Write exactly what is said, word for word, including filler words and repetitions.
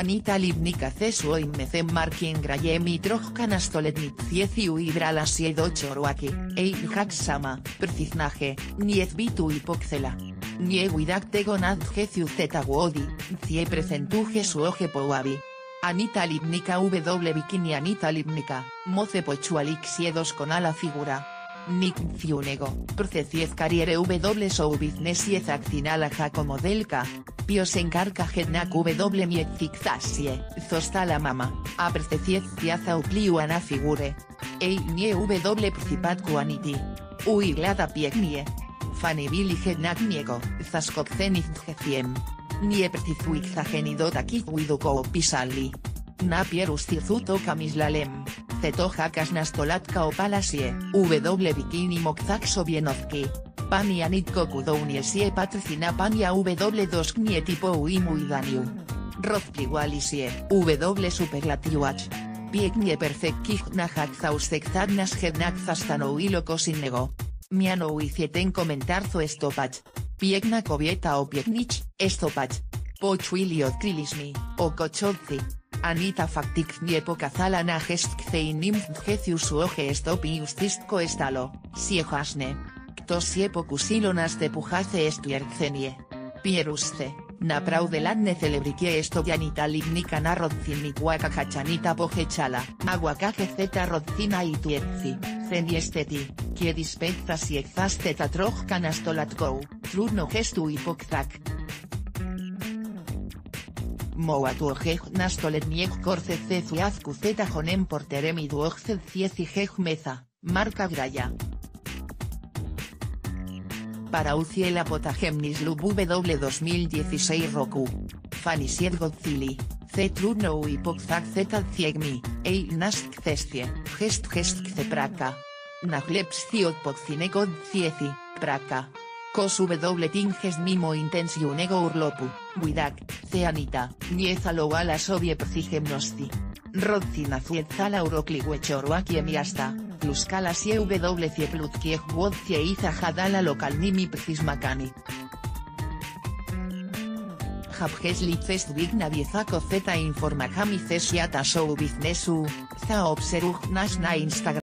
Anita Libnica cesu imecem markin grajem i trochka nastoletnit cieciu i bralasie do chorwaki, eil hak sama, prciznaje, niet bitu i pokcela. Nie widak tego nadjeciu zeta wodi, cie presentuje su oje powabi. Anita Libnica w bikini Anita Libnica, moce pochualik siedos con ala figura. Nick Fiunego, procesiez carriere w show business y accinala jaco modelka. Pios encarca hednak w mietfixasie, zostala mama, a procesiez piaza upliu ana figure. Ei nie w principat quaniti. Ui glada piegnie. Fanibili hednak niego, zaskopcenit geciem. Nie precizuixa genidot aquí widuko pisali. Napierus tizuto kamislalem. Zetoja kasnastolatka o palasie, w bikini mokzak sobienovki. Pania nitko kudouniesie patricina pania w dos nie tipo uimuidaniu. Rozpliwalisie, w superlatiuach. Piegnie perfekkichna hakzaustekzadnas hednak zastanouilo kosinnego. Miano uicieten comentarzo estopach. Piegna kobieta o piegnich, estopach. Pochuili odkrilismi, o kochodzi. Anita faktik nie pokazala na gestce i nimfgecius uoge estopiustistko estalo, siehasne. Kto sie pokusilo nas te pujace estiercenie. Pierusce, naprawdę ladne celebrikie esto Anita Libnica na rodzinnikłaka hachanita pojechala, aguacaje zeta rodzina i tuetzi, zeniesteti, kiedis pezas i exasteta trochka nastolatkou, trudno gestu i pokzak. Moa tuojej nastoletniek korce cezuazku zeta jonem porterem i duojced ciezi jej meza, marca graya. Para uciela potagemnis lub w dos mil dieciséis roku. Fanisiet Godzilli, z trudno i pokzak zeta ciegmi, eil nask cestie, gest gest kce praka. Nachlepsciot pokcine god ciezi, praka. Kos w tinges mimo intensiunego urlopu, widak, ce Anita, niezalo ala sobie psigemnosti. Rodzina zietzala urokligwechorwaki emiasta, pluskala sie w cieplutkiech wodcie iza hadala lokalnimi psismakani. Habges cest digna viezako zeta informakami cesiata show biznesu, za obseruch nasz na Instagram.